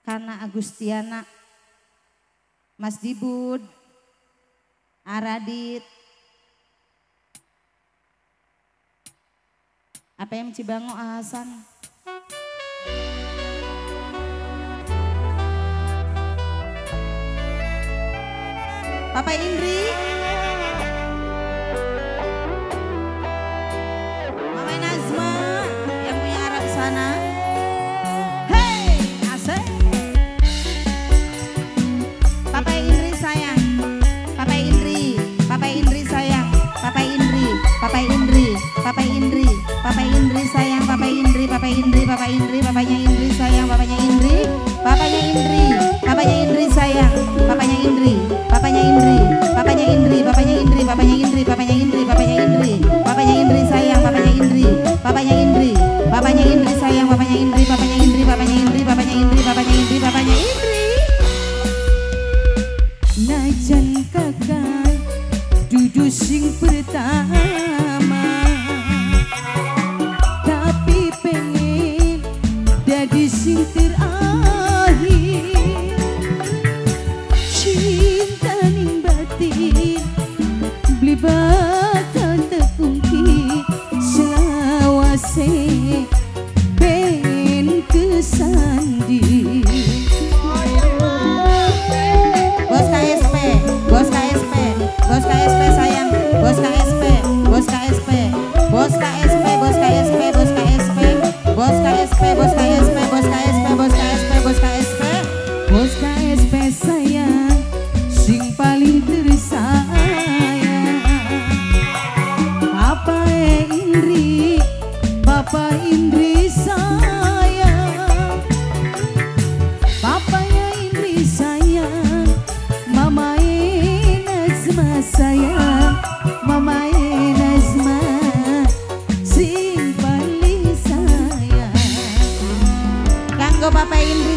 Kana Agustiana, Mas Dibud, Aradit, apa yang Cibango Hasan. Papa Indri, Mama Nazma yang punya arah sana. Hey, asik. Papa Indri sayang, Papa Indri, Papa Indri sayang, Papa Indri, Papa Indri, Papa Indri, Papa Indri sayang, Papa Indri, Papa Indri, Papa Indri, papanya Indri sayang, papanya Indri, papanya Indri, papanya Indri sayang, papanya Indri, papanya Indri, papanya Indri, papanya Indri, papanya Indri, papanya Indri, papanya Indri, papanya Indri sayang, papanya Indri, papanya Indri, papanya Indri sayang, papanya Indri, papanya Indri, papanya Indri, papanya Indri, papanya Indri, papanya Indri. Najan kakak dudu sing pertama, tapi pengen dadi sing terakhir. Cinta ning batin beli bakal tekungki selawase ben kesandi. Bos KSP, Bos KSP, Bos KSP sayang, Bos KSP, Bos KSP, Bos KSP, Bos KSP, Bos KSP, Bos KSP, Bos KSP, Bos KSP, Bos KSP, Bos KSP, Bos KSP sayang, sing paling tersayang. Papa Indri, Papa Indri sayang, Papanya Indri sayang, Mama Nazma sayang, Mama Nazma sing paling sayang. Kanggo Papa Indri